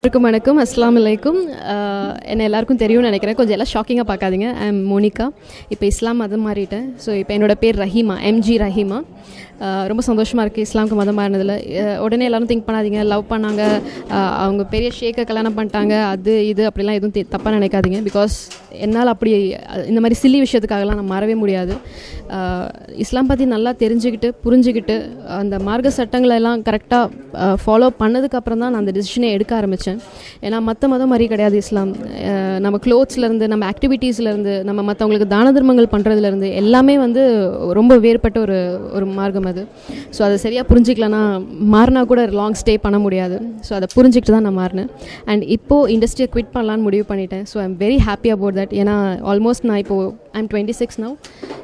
வணக்கம். அஸ்ஸலாமு அலைக்கும். என்ன எல்லாருக்கும் தெரியும்னு நினைக்கிறேன். கொஞ்சம் எல்லாம் ஷாக்கிங்காக பார்க்காதீங்க. I am Monica. இப்போ இஸ்லாம் மதம் மாறிட்டேன். ஸோ இப்போ என்னோடய பேர் ரஹீமா, எம்ஜி ரஹீமா. ரொம்ப சந்தோஷமாக இருக்குது இஸ்லாமுக்கு மதம் மாறினதில். உடனே எல்லோரும் திங்க் பண்ணாதீங்க, லவ் பண்ணாங்க, அவங்க பெரிய ஷேக்கை கல்யாணம் பண்ணிட்டாங்க, அது இது அப்படிலாம் எதுவும் தப்பாக நினைக்காதீங்க. பிகாஸ் என்னால் அப்படி இந்த மாதிரி சில்லி விஷயத்துக்காகலாம் நான் மாறவே முடியாது. இஸ்லாம் பற்றி நல்லா தெரிஞ்சுக்கிட்டு புரிஞ்சுக்கிட்டு அந்த மார்க்க சட்டங்களெல்லாம் கரெக்டாக ஃபாலோ பண்ணதுக்கப்புறம் தான் நான் அந்த டிசிஷனை எடுக்க ஆரம்பித்தேன். ஏன்னா மற்ற மதம் மாதிரி கிடையாது இஸ்லாம். நம்ம க்ளோத்ஸ்லேருந்து, நம்ம ஆக்டிவிட்டீஸ்லேருந்து, நம்ம மற்றவங்களுக்கு தான தர்மங்கள் பண்ணுறதுலேருந்து எல்லாமே வந்து ரொம்ப வேறுபட்ட ஒரு மார்க்கம் அது. ஸோ அதை சரியாக புரிஞ்சிக்கலன்னா மாறினா கூட லாங் ஸ்டே பண்ண முடியாது. ஸோ அதை புரிஞ்சிக்கிட்டு தான் நான் மாறினேன். அண்ட் இப்போது இண்டஸ்ட்ரியை குவிட் பண்ணலான்னு முடிவு பண்ணிட்டேன். So I am very happy about that. ஏன்னா ஆல்மோஸ்ட் நான் இப்போது ஐ எம் 26 நவ்.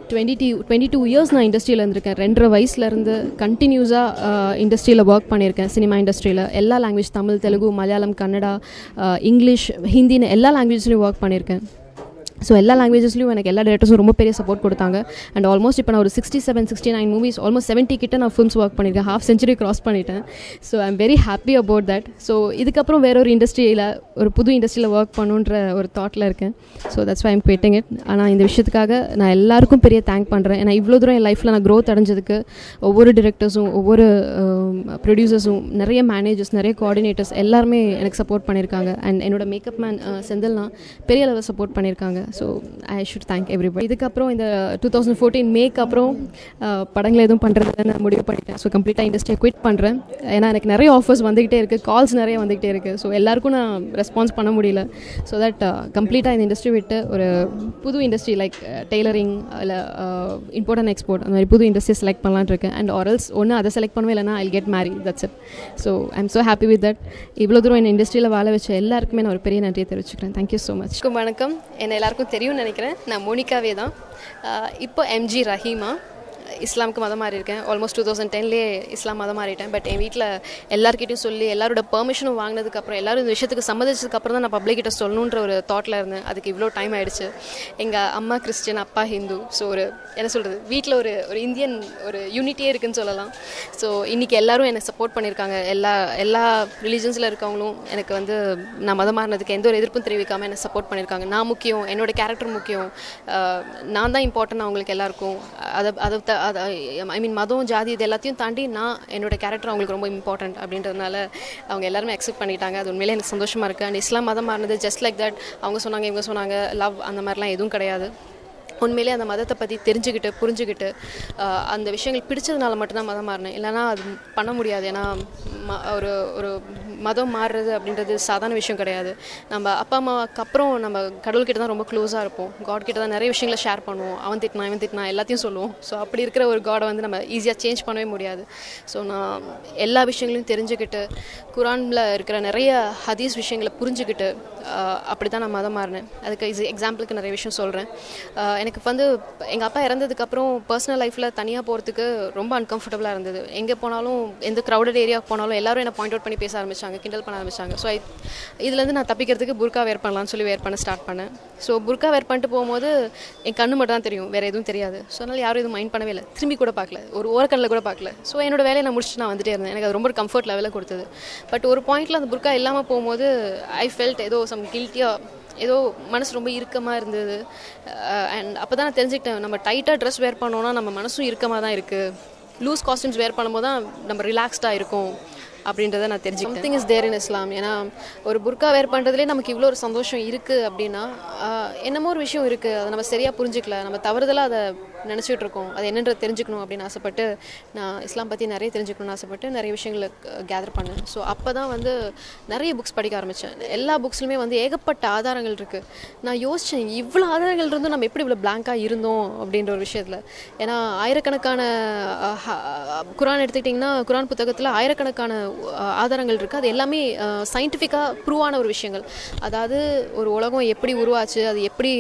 22 இயர்ஸ் நான் இண்டஸ்ட்ரியில் இருந்திருக்கேன். 2.5 வயசுலேருந்து கண்டினியூஸாக இண்டஸ்ட்ரியில் ஒர்க் பண்ணியிருக்கேன். சினிமா இண்டஸ்ட்ரியில் எல்லா லாங்குவேஜ், தமிழ், தெலுங்கு, மலையாளம், கன்னடா, இங்கிலீஷ், ஹிந்தின்னு எல்லா லாங்குவேஜ்லேயும் ஒர்க் பண்ணியிருக்கேன். ஸோ எல்லா லாங்குவேஜஸ்லையும் எனக்கு எல்லா டேரக்டர்ஸும் ரொம்ப பெரிய சப்போர்ட் கொடுத்தாங்க. அண்ட் ஆல்மோஸ்ட் இப்போ நான் ஒரு 67-69 மூவிஸ், ஆல்மோஸ்ட் 70 கிட்ட நான் ஃபிலிம்ஸ் ஒர்க் பண்ணியிருக்கேன். ½ செஞ்சுரி கிராஸ் பண்ணிட்டேன். So I am very happy about that. So இதுக்கப்புறம் வேற ஒரு இண்டஸ்ட்ரியில், ஒரு புது இண்டஸ்ட்ரியில் ஒர்க் பண்ணுன்ற ஒரு தாட்டில் இருக்கேன். So that's why I'm quitting it. ஆனால் இந்த விஷயத்துக்காக நான் எல்லாருக்கும் பெரிய தேங்க் பண்ணுறேன். ஏன்னா இவ்வளோ தூரம் என் லைஃப்பில் நான் க்ரோத் அடைஞ்சதுக்கு ஒவ்வொரு டிரெக்டர்ஸும், ஒவ்வொரு ப்ரொடியூசர்ஸும், நிறைய மேனேஜர்ஸ், நிறைய கோஆர்டினேட்டர்ஸ் எல்லாருமே எனக்கு சப்போர்ட் பண்ணியிருக்காங்க. அண்ட் என்னோட மேக்கப் மேன் செந்தில்னா பெரிய அளவில் சப்போர்ட் பண்ணியிருக்காங்க. So I should thank everybody. இதுக்கப்புறம் இந்த 2014 மேக்கு அப்புறம் படங்கள் எதுவும் பண்ணுறதுல நான் முடிவு பண்ணிட்டேன். ஸோ கம்ப்ளீட்டாக இண்டஸ்ட்ரியை குவிட் பண்ணுறேன். ஏன்னா எனக்கு நிறைய ஆஃபர்ஸ் வந்துக்கிட்டே இருக்குது, கால்ஸ் நிறைய வந்துக்கிட்டே இருக்குது. ஸோ எல்லாருக்கும் நான் ரெஸ்பான்ஸ் பண்ண முடியல. ஸோ தட் கம்ப்ளீட்டாக இந்த இண்டஸ்ட்ரி விட்டு ஒரு புது இண்டஸ்ட்ரி லைக் டெய்லரிங், இல்லை இம்போர்ட் அண்ட் எக்ஸ்போர்ட், அந்த மாதிரி புது இண்டஸ்ட்ரி செலக்ட் பண்ணலான்னு இருக்கேன். அண்ட் ஆரல்ஸ் ஒன்று அதை செலக்ட் பண்ணுவேன், இல்லைனா I get marry. That's it. So I am so happy with that. இவ்வளோ தூரம் இந்த இண்டஸ்ட்ரியில் வாழ வச்ச எல்லாருக்குமே நான் ஒரு பெரிய நன்றியை தெரிவிச்சுக்கிறேன். Thank you so much. வணக்கம். என்ன எல்லாருக்கும் தெரியும்னு நினைக்கிறேன். நான் மோனிகாவே தான். இப்போ எம்ஜி ரஹீமா. இஸ்லாமுக்கு மதம் மாறி இருக்கேன். ஆல்மோஸ்ட் 2010லேயே இஸ்லாம் மதம் மாறிட்டேன். பட் என் வீட்டில் எல்லாருக்கிட்டையும் சொல்லி, எல்லாரோட பெர்மிஷனும் வாங்கினதுக்கப்புறம், எல்லாரும் இந்த விஷயத்துக்கு சம்மதிச்சதுக்கப்புறம் தான் நான் பப்ளிக்கிட்ட சொல்லணுன்ற ஒரு தாட்டில் இருந்தேன். அதுக்கு இவ்வளோ டைம் ஆகிடுச்சு. எங்கள் அம்மா கிறிஸ்டியன், அப்பா ஹிந்து. ஸோ ஒரு என்ன சொல்கிறது, வீட்டில் ஒரு இந்தியன் ஒரு யூனிட்டியே இருக்குதுன்னு சொல்லலாம். ஸோ இன்றைக்கி எல்லோரும் எனக்கு சப்போர்ட் பண்ணியிருக்காங்க. எல்லா ரிலீஜன்ஸில் இருக்கவங்களும் எனக்கு வந்து நான் மதம் மாறினதுக்கு எந்த ஒரு எதிர்ப்பும் தெரிவிக்காமல் எனக்கு சப்போர்ட் பண்ணியிருக்காங்க. நான் முக்கியம், என்னோடய கேரக்டர் முக்கியம், நான் தான் இம்பார்ட்டன்ட் அவங்களுக்கு எல்லாருக்கும். ஐ மீன் மதம், ஜாதி இது எல்லாத்தையும் தாண்டி நான் என்னோட கேரக்டர் அவங்களுக்கு ரொம்ப இம்பார்ட்டன்ட் அப்படின்றதுனால அவங்க எல்லாருமே அக்செப்ட் பண்ணிட்டாங்க. அது உண்மையிலே எனக்கு சந்தோஷமாக இருக்குது. அண்ட் இஸ்லாம் மதம் மாறினது ஜஸ்ட் லைக் தட். அவங்க சொன்னாங்க, இவங்க சொன்னாங்க, லவ் அந்த மாதிரிலாம் எதுவும் கிடையாது. உண்மையிலே அந்த மதத்தை பற்றி தெரிஞ்சுக்கிட்டு புரிஞ்சுக்கிட்டு அந்த விஷயங்கள் பிடிச்சதுனால மட்டும்தான் மதம் மாறினேன். இல்லைனா அது பண்ண முடியாது. ஏன்னா ஒரு மதம் மாறுறது அப்படின்றது சாதாரண விஷயம் கிடையாது. நம்ம அப்பா அம்மாவுக்கு அப்புறம் நம்ம கடவுள்கிட்ட தான் ரொம்ப க்ளோஸாக இருப்போம். காட் கிட்ட தான் நிறைய விஷயங்களை ஷேர் பண்ணுவோம். அவன் திட்டினா எல்லாத்தையும் சொல்லுவோம். ஸோ அப்படி இருக்கிற ஒரு காடை வந்து நம்ம ஈஸியாக சேஞ்ச் பண்ணவே முடியாது. ஸோ நான் எல்லா விஷயங்களையும் தெரிஞ்சுக்கிட்டு, குரானில் இருக்கிற நிறைய ஹதீஸ் விஷயங்களை புரிஞ்சுக்கிட்டு அப்படி தான் நான் மதம் மாறினேன். அதுக்கு எக்ஸாம்பிளுக்கு நிறைய விஷயம் சொல்கிறேன். எனக்கு வந்து எங்கள் அப்பா இறந்ததுக்கப்புறம் பர்சனல் லைஃப்பில் தனியாக போகிறதுக்கு ரொம்ப அன்கம்ஃபர்டபுளாக இருந்தது. எங்கே போனாலும், எந்த க்ரௌடட் ஏரியாவுக்கு போனாலும் எல்லாரும் என்னை பாயிண்ட் அவுட் பண்ணி பேச ஆரம்பித்தாங்க, கிண்டல் பண்ண ஆரம்பித்தாங்க. ஸோ இதுலேருந்து நான் தப்பிக்கிறதுக்கு புர்கா வேர் பண்ணலான்னு சொல்லி வேர் பண்ண ஸ்டார்ட் பண்ணேன். ஸோ புர்கா வேர் பண்ணிட்டு போகும்போது என் கண்ணு மட்டும் தான் தெரியும், வேறு எதுவும் தெரியாது. ஸோ அதனால் யாரும் எதுவும் மைண்ட் பண்ணவே இல்லை, திரும்பி கூட பார்க்கல, ஒரு ஓரக்கண்ணில் கூட பார்க்கல. ஸோ என்னோடய வேலையை நான் முடிச்சுட்டு நான் வந்துட்டே இருந்தேன். எனக்கு அது ரொம்ப கம்ஃபர்ட் லெவலில் கொடுத்தது. பட் ஒரு பாயிண்டில் அந்த புர்கா இல்லாமல் போகும்போது ஐ ஃபெல்ட் ஏதோ சம் கில்ட்டியாக, ஏதோ மனசு ரொம்ப இறுக்கமாக இருந்தது. அண்ட் அப்போ தான் நான் தெரிஞ்சுக்கிட்டேன், நம்ம டைட்டாக ட்ரெஸ் வேர் பண்ணோன்னா நம்ம மனசும் இறுக்கமாக தான் இருக்குது. லூஸ் காஸ்டியூம்ஸ் வேர் பண்ணும்போது தான் நம்ம ரிலாக்ஸ்டாக இருக்கும் அப்படின்றத நான் தெரிஞ்சுக்கிட்டேன். Something is there in Islam. ஏன்னா ஒரு புர்கா வேர் பண்ணுறதுலேயே நமக்கு இவ்வளோ ஒரு சந்தோஷம் இருக்குது அப்படின்னா என்னமோ ஒரு விஷயம் இருக்குது, அதை நம்ம சரியாக புரிஞ்சிக்கல, நம்ம தவறுதலாக அதை நினச்சிட்டு இருக்கோம். அது என்னன்றது தெரிஞ்சுக்கணும் அப்படின்னு ஆசைப்பட்டு நான் இஸ்லாம் பற்றி நிறைய தெரிஞ்சுக்கணும்னு ஆசைப்பட்டு நிறைய விஷயங்களை கேதர் பண்ணேன். ஸோ அப்போ தான் வந்து நிறைய புக்ஸ் படிக்க ஆரம்பித்தேன். எல்லா புக்ஸ்லையுமே வந்து ஏகப்பட்ட ஆதாரங்கள் இருக்குது. நான் யோசித்தேன், இவ்வளோ ஆதாரங்கள் இருந்தும் நம்ம எப்படி இவ்வளோ பிளாங்காக இருந்தோம் அப்படின்ற ஒரு விஷயத்தில். ஏன்னா ஆயிரக்கணக்கான குரான் எடுத்துக்கிட்டிங்கன்னா, குரான் புத்தகத்தில் ஆயிரக்கணக்கான ஆதாரங்கள் இருக்குது. அது எல்லாமே சயின்டிஃபிக்காக ப்ரூவான ஒரு விஷயங்கள். அதாவது ஒரு உலகம் எப்படி உருவாச்சு, அது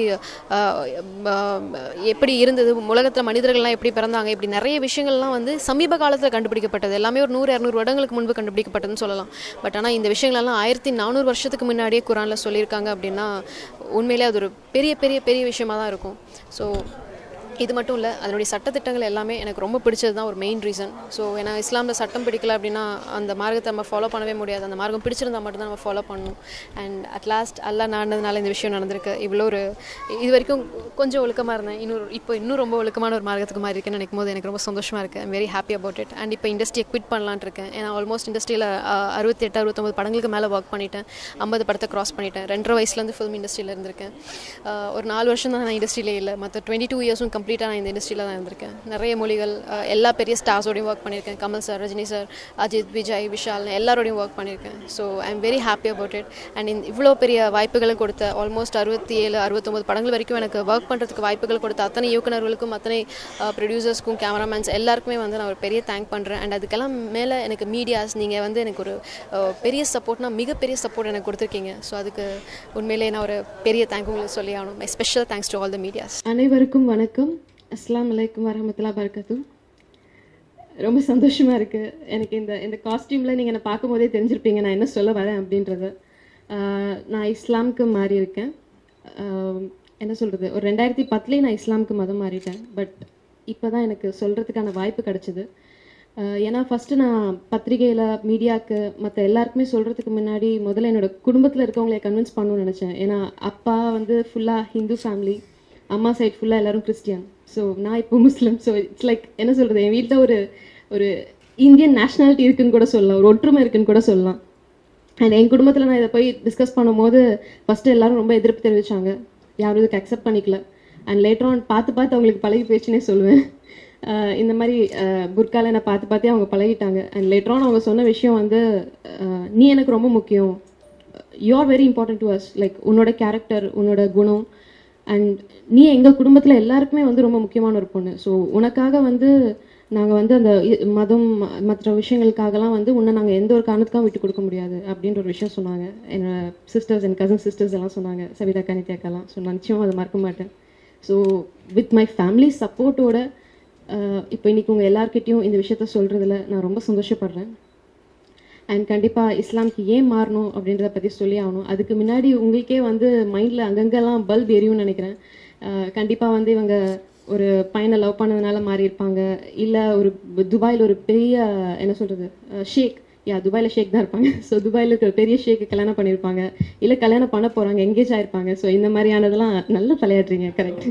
எப்படி இருந்தது, உலகத்தில் மனிதர்கள்லாம் எப்படி பிறந்தாங்க, இப்படி நிறைய விஷயங்கள்லாம் வந்து சமீப காலத்தில் கண்டுபிடிக்கப்பட்டது. எல்லாமே ஒரு 100-200 வருடங்களுக்கு முன்பு கண்டுபிடிக்கப்பட்டதுன்னு சொல்லலாம். பட் ஆனால் இந்த விஷயங்கள்லாம் 1400 வருஷத்துக்கு முன்னாடியே குரானில் சொல்லியிருக்காங்க அப்படின்னா உண்மையிலே அது ஒரு பெரிய பெரிய பெரிய விஷயமாக தான் இருக்கும். ஸோ இது மட்டும் இல்லை, அதனுடைய சட்டத்திட்டங்கள் எல்லாமே எனக்கு ரொம்ப பிடிச்சது தான் ஒரு மெயின் ரீசன். ஸோ ஏன்னா இஸ்லாமில் சட்டம் பிடிக்கல அப்படின்னா அந்த மார்க்கத்தை நம்ம ஃபாலோ பண்ணவே முடியாது. அந்த மார்க்கம் பிடிச்சிருந்தால் மட்டும்தான் நம்ம ஃபாலோ பண்ணணும். அண்ட் அட்லாஸ்ட் அல்லா நாடினதுனால இந்த விஷயம் நடந்திருக்கு. இவ்வளோ ஒரு இது வரைக்கும் கொஞ்சம் ஒழுக்கமாக இருந்தேன், இன்னும் ரொம்ப ஒழுக்கமான ஒரு மார்க்கத்துக்கு மாதிரி இருக்குன்னு நினைக்கும் போது எனக்கு ரொம்ப சந்தோஷமாக இருக்குது. I'm very happy about it. And இப்போ இண்டஸ்ட்ரியை குவிட் பண்ணலான்னு இருக்கேன். ஏன்னா ஆல்மோஸ்ட் இண்டஸ்ட்ரியில் 68-69 படங்களுக்கு மேலே ஒர்க் பண்ணிட்டேன். 50 படத்தை க்ராஸ் பண்ணிட்டேன். 2.5 வயசுலேருந்து ஃபிலிம் இண்டஸ்ட்ரியில் இருந்திருக்கேன். ஒரு 4 வருஷம் தான் நான் இண்டஸ்ட்ரியிலே இல்லை, மற்ற 22 இயர்ஸும் கம்ப்ளீட்டாக நான் இந்த இண்டஸ்ட்ரியில் தான் இருந்திருக்கேன். நிறைய மொழிகள், எல்லா பெரிய ஸ்டார்ஸோடையும் ஒர்க் பண்ணியிருக்கேன். கமல் சார், ரஜினி சார், அஜித், விஜய், விஷால் எல்லாரோடையும் ஒர்க் பண்ணியிருக்கேன். So I am very happy about it. And இவ்வளோ பெரிய வாய்ப்புகளை கொடுத்த ஆல்மோஸ்ட் 67-69 படங்கள் வரைக்கும் எனக்கு ஒர்க் பண்ணுறதுக்கு வாய்ப்புகள் கொடுத்த அத்தனை இயக்குநர்களுக்கும், அத்தனை ப்ரொடியூசர்ஸ்க்கும், கேமராமேன்ஸ் எல்லாருக்குமே வந்து நான் ஒரு பெரிய தேங்க் பண்ணுறேன். அண்ட் அதுக்கெல்லாம் மேலே எனக்கு மீடியாஸ், நீங்கள் வந்து எனக்கு ஒரு பெரிய சப்போர்ட்னா மிகப்பெரிய சப்போர்ட் எனக்கு கொடுத்துருக்கீங்க. ஸோ அதுக்கு உண்மையிலே நான் ஒரு பெரிய தேங்க் உங்களுக்கு சொல்லி ஆகணும். My special thanks to all the medias. அனைவருக்கும் வணக்கம். அஸ்ஸலாமு அலைக்கும் வரஹ்மத்துல்லாஹி வபரகாத்துஹு. ரொம்ப சந்தோஷமாக இருக்குது எனக்கு. இந்த காஸ்டியூமில் நீங்கள் என்னை பார்க்கும்போதே தெரிஞ்சிருப்பீங்க நான் என்ன சொல்ல வரேன் அப்படின்றத. நான் இஸ்லாமுக்கு மாறி இருக்கேன். என்ன சொல்கிறது, ஒரு 2010 நான் இஸ்லாமுக்கு மதம் மாறிட்டேன். பட் இப்போ தான் எனக்கு சொல்கிறதுக்கான வாய்ப்பு கிடச்சிது. ஏன்னா ஃபஸ்ட்டு நான் பத்திரிகையில், மீடியாவுக்கு, மற்ற எல்லாருக்குமே சொல்கிறதுக்கு முன்னாடி முதல்ல என்னோடய குடும்பத்தில் இருக்கவங்களை கன்வின்ஸ் பண்ணணும்னு நினச்சேன். ஏன்னா அப்பா வந்து ஃபுல்லாக ஹிந்து ஃபேமிலி, அம்மா சைட் ஃபுல்லாக எல்லோரும் கிறிஸ்டியன். ஸோ நான் இப்போ முஸ்லீம். ஸோ இட்ஸ் லைக் என்ன சொல்கிறது, என் வீட்டில் ஒரு இந்தியன் நேஷ்னாலிட்டி இருக்குன்னு கூட சொல்லலாம், ஒரு ஒற்றுமை இருக்குன்னு கூட சொல்லலாம். அண்ட் என் குடும்பத்தில் நான் இதை போய் டிஸ்கஸ் பண்ணும்போது ஃபஸ்ட்டு எல்லோரும் ரொம்ப எதிர்ப்பு தெரிவித்தாங்க. யாரும் இதுக்கு அக்செப்ட் பண்ணிக்கல. அண்ட் லேட்டர் ஆன் பார்த்து அவங்களுக்கு பழகி போயிடுச்சுன்னே சொல்லுவேன். இந்த மாதிரி புர்காவில் என்னை பார்த்தே அவங்க பழகிட்டாங்க. அண்ட் லேட்டர் ஆன் அவங்க சொன்ன விஷயம் வந்து, நீ எனக்கு ரொம்ப முக்கியம், you are very important to us, like உன்னோட கேரக்டர், உன்னோட குணம், அண்ட் நீ எங்கள் குடும்பத்தில் எல்லாருக்குமே வந்து ரொம்ப முக்கியமான ஒரு பொண்ணு. ஸோ உனக்காக வந்து நாங்கள் வந்து அந்த மதம் மற்ற விஷயங்களுக்காகலாம் வந்து உன்னை நாங்கள் எந்த ஒரு காரணத்துக்காக விட்டு கொடுக்க முடியாது அப்படின்ற ஒரு விஷயம் சொன்னாங்க. என்னோட சிஸ்டர்ஸ், என் கசின் சிஸ்டர்ஸ் எல்லாம் சொன்னாங்க, சவிதாக்கா, நித்யாக்காலாம். ஸோ நான் நிச்சயமாக அதை மறக்க மாட்டேன். ஸோ வித் மை ஃபேமிலி சப்போர்ட்டோட இப்போ இன்றைக்கி உங்கள் எல்லாருக்கிட்டையும் இந்த விஷயத்த சொல்கிறதுல நான் ரொம்ப சந்தோஷப்படுறேன். அண்ட் கண்டிப்பாக இஸ்லாமுக்கு ஏன் மாறணும் அப்படின்றத பற்றி சொல்லி ஆகணும். அதுக்கு முன்னாடி உங்களுக்கே வந்து மைண்டில் அங்கங்கெல்லாம் பல்ப் எரியும்னு நினைக்கிறேன். கண்டிப்பாக வந்து இவங்க ஒரு பையனை லவ் பண்ணதுனால மாறி இருப்பாங்க, இல்லை ஒரு துபாயில் ஒரு பெரிய என்ன சொல்கிறது ஷேக், துபாயில் ஷேக் தான் இருப்பாங்க. ஸோ துபாயில் இருக்கிற பெரிய ஷேக்கு கல்யாணம் பண்ணியிருப்பாங்க, இல்லை கல்யாணம் பண்ண போகிறாங்க, எங்கேஜ் ஆகிருப்பாங்க. ஸோ இந்த மாதிரியானதெல்லாம் நல்லா தலையாடுறீங்க, கரெக்ட்.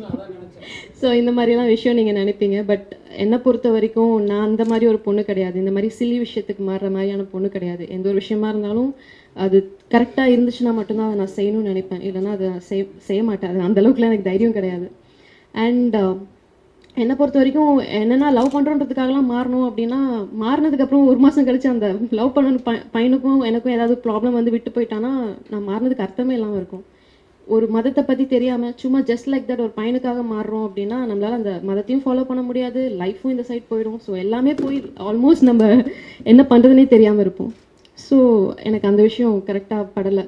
ஸோ இந்த மாதிரிலாம் விஷயம் நீங்கள் நினைப்பீங்க. பட் என்னை பொறுத்த வரைக்கும் நான் அந்த மாதிரி ஒரு பொண்ணு கிடையாது. இந்த மாதிரி சில்லி விஷயத்துக்கு மாறுற மாதிரியான பொண்ணு கிடையாது. எந்த ஒரு விஷயமா இருந்தாலும் அது கரெக்டாக இருந்துச்சுன்னா மட்டும்தான் அதை நான் செய்யணும்னு நினைப்பேன், இல்லைன்னா அதை செய்ய மாட்டேன். அது அந்தளவுக்குலாம் எனக்கு தைரியம் கிடையாது. அண்ட் என்னை பொறுத்த வரைக்கும் என்னென்னா லவ் பண்ணுறோன்றதுக்காகலாம் மாறணும் அப்படின்னா, மாறினதுக்கப்புறம் 1 மாதம் கழிச்சு அந்த லவ் பண்ண பையனுக்கும் எனக்கும் ஏதாவது ப்ராப்ளம் வந்து விட்டு போயிட்டான்னா நான் மாறினதுக்கு அர்த்தமே இல்லாமல் இருக்கும். ஒரு மதத்தை பற்றி தெரியாமல் சும்மா ஜஸ்ட் லைக் தட் ஒரு பையனுக்காக மாறுறோம் அப்படின்னா நம்மளால் அந்த மதத்தையும் ஃபாலோ பண்ண முடியாது, லைஃப்பும் இந்த சைட் போயிடும். ஸோ எல்லாமே போய் ஆல்மோஸ்ட் நம்ம என்ன பண்ணுறதுனே தெரியாமல் இருப்போம். ஸோ எனக்கு அந்த விஷயம் கரெக்டாக படலை.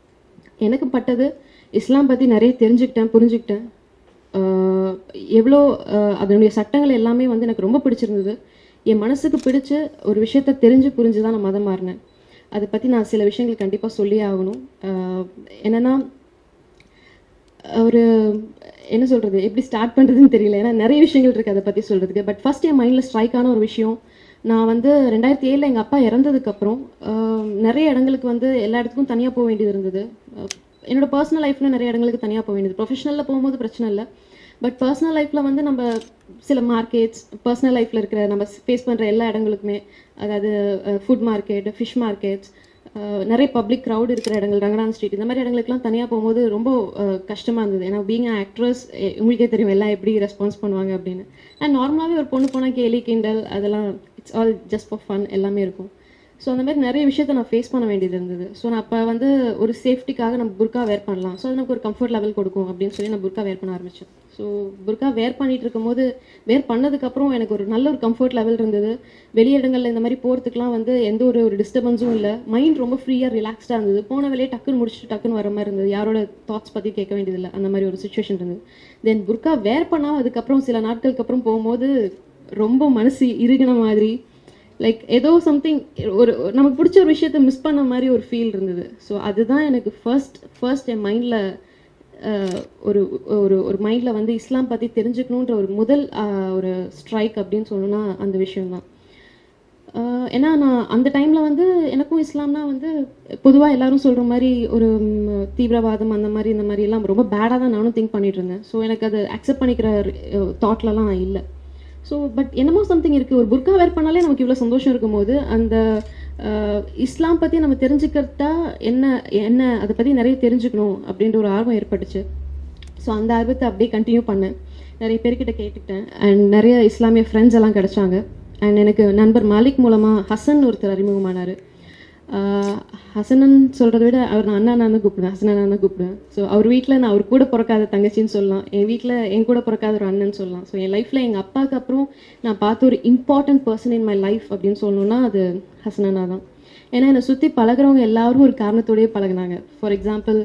எனக்கு பட்டது இஸ்லாம் பற்றி நிறைய தெரிஞ்சுக்கிட்டேன், புரிஞ்சுக்கிட்டேன். எவ்வளோ அதனுடைய சட்டங்கள் எல்லாமே வந்து எனக்கு ரொம்ப பிடிச்சிருந்தது. என் மனசுக்கு பிடிச்ச ஒரு விஷயத்த புரிஞ்சு தான் நான் மதம் மாறினேன். அதை பற்றி நான் சில விஷயங்கள் கண்டிப்பாக சொல்லியே ஆகணும். என்னென்னா, ஒரு என்ன சொல்கிறது, எப்படி ஸ்டார்ட் பண்ணுறதுன்னு தெரியல. ஏன்னா நிறைய விஷயங்கள் இருக்குது அதை பற்றி சொல்கிறதுக்கு. பட் ஃபஸ்ட் என் மைண்டில் ஸ்ட்ரைக்கான ஒரு விஷயம், நான் வந்து 2007 எங்கள் அப்பா இறந்ததுக்கப்புறம் நிறைய இடங்களுக்கு வந்து எல்லா இடத்துக்கும் தனியாக போக வேண்டியது இருந்தது. என்னோடய பர்சனல் லைஃப்பில் நிறைய இடங்களுக்கு தனியாக போக வேண்டியது. ப்ரொஃபஷனலில் போகும்போது பிரச்சனை இல்லை. பட் பர்சனல் லைஃப்பில் வந்து நம்ம சில மார்க்கெட்ஸ், பர்சனல் லைஃப்பில் இருக்கிற நம்ம ஃபேஸ் பண்ணுற எல்லா இடங்களுக்குமே, அதாவது ஃபுட் மார்க்கெட், ஃபிஷ் மார்க்கெட்ஸ், நிறைய பப்ளிக் க்ரௌட் இருக்கிற இடங்கள், ரங்கநாதன் ஸ்ட்ரீட், இந்த மாதிரி இடங்களுக்குலாம் தனியாக போகும்போது ரொம்ப கஷ்டமாக இருந்தது. ஏன்னா பீங் ஆக்ட்ரஸ் உங்களுக்கே தெரியும் எல்லாம் எப்படி ரெஸ்பான்ஸ் பண்ணுவாங்க அப்படின்னு. அண்ட் நார்மலாகவே ஒரு பொண்ணு போனால் கேலி கிண்டல் அதெல்லாம் it's all just for fun எல்லாமே இருக்கும். ஸோ அந்த மாதிரி நிறைய விஷயத்தை நான் ஃபேஸ் பண்ண வேண்டியது இருந்தது. ஸோ நான் அப்போ வந்து ஒரு சேஃப்டிக்காக நம்ம புர்கா வேர் பண்ணலாம், ஸோ அது நமக்கு ஒரு கம்ஃபர்ட் லெவல் கொடுக்கும் அப்படின்னு சொல்லி நான் புர்கா வேர் பண்ண ஆரம்பித்தேன். ஸோ புர்கா வேர் பண்ணிகிட்டு இருக்கும்போது, வேர் பண்ணதுக்கப்புறம் எனக்கு ஒரு நல்ல ஒரு கம்ஃபர்ட் லெவல் இருந்தது. வெளியிடங்களில் இந்த மாதிரி போகிறதுக்குலாம் வந்து எந்த ஒரு டிஸ்டர்பன்ஸும் இல்லை. மைண்ட் ரொம்ப ஃப்ரீயாக ரிலாக்ஸ்டாக இருந்தது. போன வேலையை டக்குன்னு முடிச்சுட்டு டக்குன்னு வர மாதிரி இருந்தது. யாரோட தாட்ஸ் பற்றி கேட்க வேண்டியதில்லை, அந்த மாதிரி ஒரு சுச்சுவேஷன் இருந்தது. தென் புர்கா வேர் பண்ணால் அதுக்கப்புறம் சில நாட்களுக்கு அப்புறம் போகும்போது ரொம்ப மனசு இறுகின மாதிரி, லைக் ஏதோ சம்திங் ஒரு நமக்கு பிடிச்ச ஒரு விஷயத்த மிஸ் பண்ண மாதிரி ஒரு ஃபீல் இருந்தது. ஸோ அதுதான் எனக்கு ஃபர்ஸ்ட் என் மைண்டில் ஒரு ஒரு ஒரு மைண்டில் வந்து இஸ்லாம் பற்றி தெரிஞ்சுக்கணுன்ற ஒரு முதல் ஒரு ஸ்ட்ரைக் அப்படின்னு சொல்லணும்னா அந்த விஷயம்தான். ஏன்னா நான் அந்த டைமில் வந்து எனக்கும் இஸ்லாம்னா வந்து பொதுவாக எல்லாரும் சொல்கிற மாதிரி ஒரு தீவிரவாதம் அந்த மாதிரி இந்த மாதிரி எல்லாம் ரொம்ப பேடாக தான் நானும் திங்க் பண்ணிட்டு இருந்தேன். ஸோ எனக்கு அது அக்செப்ட் பண்ணிக்கிற தாட்லலாம் நான் இல்லை. ஸோ பட் என்னமோ சம்திங் இருக்குது, ஒரு புர்கா வேர் பண்ணாலே நமக்கு இவ்வளோ சந்தோஷம் இருக்கும் போது அந்த இஸ்லாம் பற்றி நம்ம தெரிஞ்சுக்கிறதா என்ன என்ன அதை பற்றி நிறைய தெரிஞ்சுக்கணும் அப்படின்ற ஒரு ஆர்வம் ஏற்பட்டுச்சு. ஸோ அந்த ஆர்வத்தை அப்படியே கண்டினியூ பண்ணேன். நிறைய பேர்கிட்ட கேட்டுக்கிட்டேன் அண்ட் நிறைய இஸ்லாமிய ஃப்ரெண்ட்ஸ் எல்லாம் கிடச்சாங்க. அண்ட் எனக்கு நண்பர் மாலிக் மூலமாக ஹசன் ஒருத்தர் அறிமுகமானார். ஹசனன் சொல்கிறத விட அவர் நான் அண்ணா தான் கூப்பிடுவேன், ஹசனா தான் கூப்பிடுவேன். ஸோ அவர் வீட்டில் நான் அவர் கூட பிறக்காத தங்கச்சின்னு சொல்லலாம், என் வீட்டில் என் கூட பிறக்காத ஒரு அண்ணன் சொல்லலாம். ஸோ என் லைஃப்பில் எங்கள் அப்பாவுக்கு அப்புறம் நான் பார்த்த ஒரு important person in my life அப்படின்னு சொல்லணும்னா அது ஹசனா தான். ஏன்னா என்னை சுற்றி பழகிறவங்க எல்லாரும் ஒரு காரணத்தோடய பழகினாங்க. ஃபார் எக்ஸாம்பிள்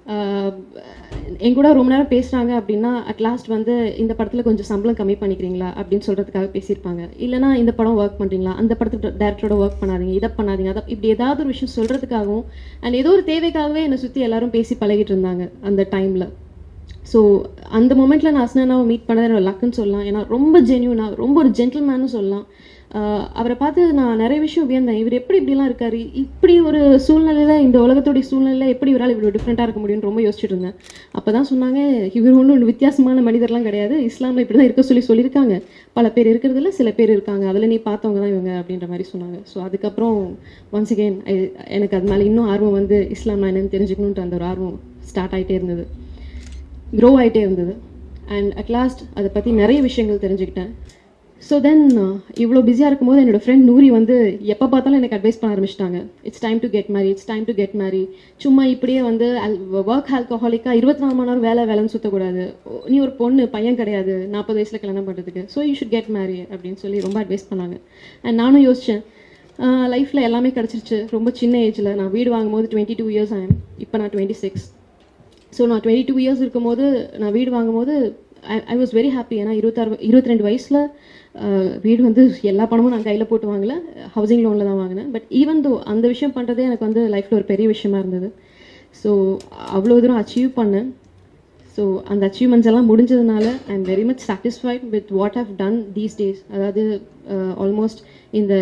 என் கூட ரொம்ப நேரம் பேசுகிறாங்க அப்படின்னா அட்லாஸ்ட் வந்து இந்த படத்தில் கொஞ்சம் சம்பளம் கம்மி பண்ணிக்கிறீங்களா அப்படின்னு சொல்கிறதுக்காக பேசியிருப்பாங்க. இல்லைனா இந்த படம் ஒர்க் பண்ணுறீங்களா, அந்த படத்துக்கு டேரக்டரோட ஒர்க் பண்ணாதீங்க, இதை பண்ணாதீங்க, அதை இப்படி ஏதாவது ஒரு விஷயம் சொல்கிறதுக்காகவும் அண்ட் ஏதோ ஒரு தேவைக்காகவே என்னை சுற்றி எல்லாரும் பேசி பழகிட்டு இருந்தாங்க அந்த டைமில். ஸோ அந்த மொமெண்ட்டில் நான் ஹசனாவை மீட் பண்ணதை என்னோட லக்குன்னு சொல்லலாம். ஏன்னா ரொம்ப ஜென்யூனாக ரொம்ப ஒரு ஜென்டில்மேன்னு சொல்லலாம். அவரை பார்த்து நான் நிறைய விஷயம் வியந்தேன். இவர் எப்படி இப்படிலாம் இருக்காரு, இப்படி ஒரு சூழ்நிலையில் இந்த உலகத்துடைய சூழ்நிலையில் எப்படி இவரால் இவ்வளோ டிஃப்ரெண்ட்டாக இருக்க முடியும்னு ரொம்ப யோசிச்சுட்டு இருந்தேன். அப்போ தான் சொன்னாங்க, இவர் ஒன்றும் வித்தியாசமான மனிதர்லாம் கிடையாது, இஸ்லாமில் இப்படி தான் இருக்க சொல்லியிருக்காங்க, பல பேர் இருக்கிறதுல சில பேர் இருக்காங்க, அதில் நீ பார்த்தவங்க தான் இவங்க அப்படின்ற மாதிரி சொன்னாங்க. ஸோ அதுக்கப்புறம் ஒன்ஸ் அகெயின் எனக்கு அது மேலே இன்னும் ஆர்வம் வந்து இஸ்லாம்னா என்னன்னு தெரிஞ்சுக்கணுன்ற அந்த ஒரு ஆர்வம் ஸ்டார்ட் ஆகிட்டே இருந்தது, க்ரோ ஆகிட்டே இருந்தது. அண்ட் அட்லாஸ்ட் அதை பற்றி நிறைய விஷயங்கள் தெரிஞ்சுக்கிட்டேன். ஸோ தென் இவ்வளோ பிஸியாக இருக்கும்போது என்னோட ஃப்ரெண்ட் நூரி வந்து எப்போ பார்த்தாலும் எனக்கு அட்வைஸ் பண்ண ஆரம்பிச்சிட்டாங்க. It's time to get marry, it's time to get marry. சும்மா இப்படியே வந்து ஒர்க் ஆல்கஹாலிக்காக 24 மணி நேரம் வேலைன்னு சுற்றக்கூடாது, நீ ஒரு பொண்ணு பையன் கிடையாது 40 வயசில் கல்யாணம் பண்ணுறதுக்கு, so you should get marry அப்படின்னு சொல்லி ரொம்ப அட்வைஸ் பண்ணாங்க. அண்ட் நானும் யோசித்தேன், லைஃப்பில் எல்லாமே கிடச்சிருச்சு. ரொம்ப சின்ன ஏஜில் நான் வீடு வாங்கும்போது 22 இயர்ஸ் ஆகும், இப்போ நான் 26. ஸோ நான் 22 இயர்ஸ் இருக்கும்போது நான் வீடு வாங்கும்போது ஐ வாஸ் வெரி ஹாப்பி. ஏன்னா 22 வயசில் வீடு வந்து எல்லா பணமும் நான் கையில் போட்டு வாங்கல, ஹவுசிங் லோனில் தான் வாங்கினேன். பட் ஈவன் தோ அந்த விஷயம் பண்ணுறதே எனக்கு வந்து லைஃப்பில் ஒரு பெரிய விஷயமா இருந்தது. ஸோ அவ்வளோ தூரம் அச்சீவ் பண்ணேன். ஸோ அந்த அச்சீவ்மெண்ட்ஸ் எல்லாம் முடிஞ்சதுனால I am very much satisfied with what have done these days. அதாவது ஆல்மோஸ்ட் இந்த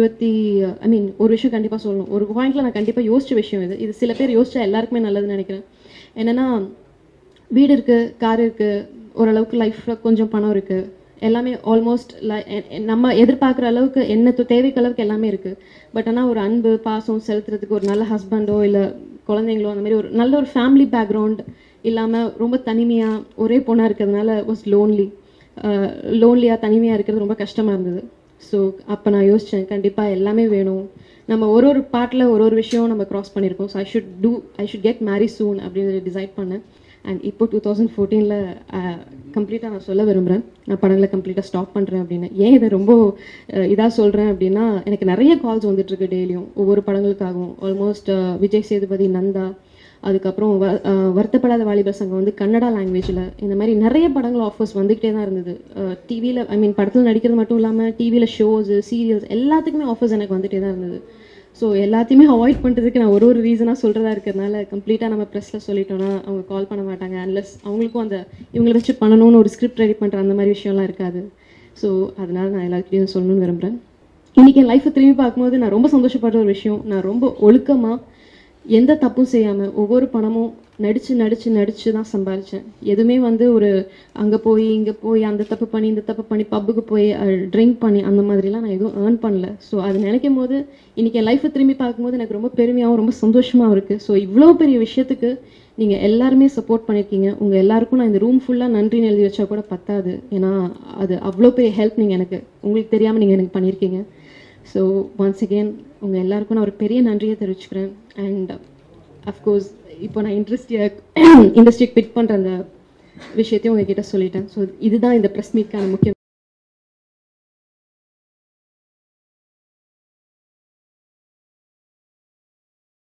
ஒரு விஷயம் கண்டிப்பாக சொல்லணும், ஒரு பாயிண்டில் நான் கண்டிப்பாக யோசிச்ச விஷயம் இது சில பேர் யோசிச்சா எல்லாருக்குமே நல்லதுன்னு நினைக்கிறேன். என்னென்னா வீடு இருக்குது, கார் இருக்குது, ஓரளவுக்கு லைஃப்பில் கொஞ்சம் பணம் இருக்குது, எல்லாமே ஆல்மோஸ்ட் நம்ம எதிர்பார்க்குற அளவுக்கு என்ன தேவைக்கு அளவுக்கு எல்லாமே இருக்குது. பட் ஆனால் ஒரு அன்பு பாசம் செலுத்துறதுக்கு ஒரு நல்ல ஹஸ்பண்டோ இல்லை குழந்தைங்களோ அந்த மாதிரி ஒரு நல்ல ஒரு ஃபேமிலி பேக்ரவுண்ட் இல்லாமல் ரொம்ப தனிமையாக ஒரே பொண்ணாக இருக்கிறதுனால வாஸ் லோன்லியாக தனிமையாக இருக்கிறது ரொம்ப கஷ்டமாக இருந்தது. ஸோ அப்போ நான் யோசித்தேன், கண்டிப்பாக எல்லாமே வேணும், நம்ம ஒரு பார்ட்டில் ஒரு விஷயம் நம்ம க்ராஸ் பண்ணியிருக்கோம். So I should get marry soon அப்படின்னு டிசைட் பண்ணேன். அண்ட் இப்போ 2014 கம்ப்ளீட்டாக நான் சொல்ல விரும்புகிறேன், நான் படங்களை கம்ப்ளீட்டாக ஸ்டாப் பண்ணுறேன் அப்படின்னு. ஏன் இதை ரொம்ப இதாக சொல்கிறேன் அப்படின்னா, எனக்கு நிறைய கால்ஸ் வந்துட்டுருக்கு டெய்லியும் ஒவ்வொரு படங்களுக்காகவும். ஆல்மோஸ்ட் விஜய் சேதுபதி, நந்தா, அதுக்கப்புறம் வருத்தப்படாத வாலிபர் சங்கம் வந்து கன்னடா லாங்குவேஜில், இந்த மாதிரி நிறைய படங்கள் ஆஃபர்ஸ் வந்துக்கிட்டே தான் இருந்தது. டிவியில் படத்தில் நடிக்கிறது மட்டும் இல்லாமல் டிவியில் ஷோஸு சீரியல்ஸ் எல்லாத்துக்குமே ஆஃபர்ஸ் எனக்கு வந்துகிட்டே தான் இருந்தது. ஸோ எல்லாத்தையுமே அவாய்ட் பண்ணுறதுக்கு நான் ஒரு ரீசனாக சொல்கிறதா இருக்கிறதுனால கம்ப்ளீட்டாக நம்ம ப்ரெஸ்ஸில் சொல்லிட்டோன்னா அவங்க கால் பண்ண மாட்டாங்க, அன்லெஸ் அவங்களுக்கும் அந்த இவங்களை வச்சு பண்ணணும்னு ஒரு ஸ்கிரிப்ட் ரெடி பண்ணுற அந்த மாதிரி விஷயம்லாம் இருக்காது. ஸோ அதனால் நான் எல்லாருக்கிட்டையும் சொல்லணும்னு விரும்புகிறேன். இன்றைக்கி என் லைஃப்பை திரும்பி பார்க்கும்போது நான் ரொம்ப சந்தோஷப்படுற ஒரு விஷயம், நான் ரொம்ப ஒழுக்கமாக எந்த தப்பும் செய்யாமல் ஒவ்வொரு பணமும் நடிச்சு தான் சம்பாதிச்சேன். எதுவுமே வந்து ஒரு அங்கே போய் இங்கே போய் அந்த தப்பு பண்ணி இந்த தப்பு பண்ணி பப்புக்கு போய் ட்ரிங்க் பண்ணி அந்த மாதிரிலாம் நான் எதுவும் ஏர்ன் பண்ணல. ஸோ அது நினைக்கும் போது இன்றைக்கி என் லைஃப்பை திரும்பி பார்க்கும்போது எனக்கு ரொம்ப பெருமையாகவும் ரொம்ப சந்தோஷமாகவும் இருக்குது. ஸோ இவ்வளோ பெரிய விஷயத்துக்கு நீங்கள் எல்லாருமே சப்போர்ட் பண்ணியிருக்கீங்க. உங்கள் எல்லாருக்கும் நான் இந்த ரூம் ஃபுல்லாக நன்றின்னு எழுதி வச்சா கூட பத்தாது. ஏன்னா அது அவ்வளோ பெரிய ஹெல்ப் நீங்கள் எனக்கு உங்களுக்கு தெரியாமல் நீங்கள் எனக்கு பண்ணியிருக்கீங்க. ஸோ ஒன்ஸ் அகெயின் உங்கள் எல்லாருக்கும் நான் ஒரு பெரிய நன்றியை தெரிவிச்சுக்கிறேன். அண்ட் அஃப்கோர்ஸ் இப்போ நான் இண்டஸ்ட்ரியை குவிட் பண்ணுற அந்த விஷயத்தையும் உங்ககிட்ட சொல்லிட்டேன். ஸோ இதுதான் இந்த ப்ரெஸ் மீட்கான முக்கியம்.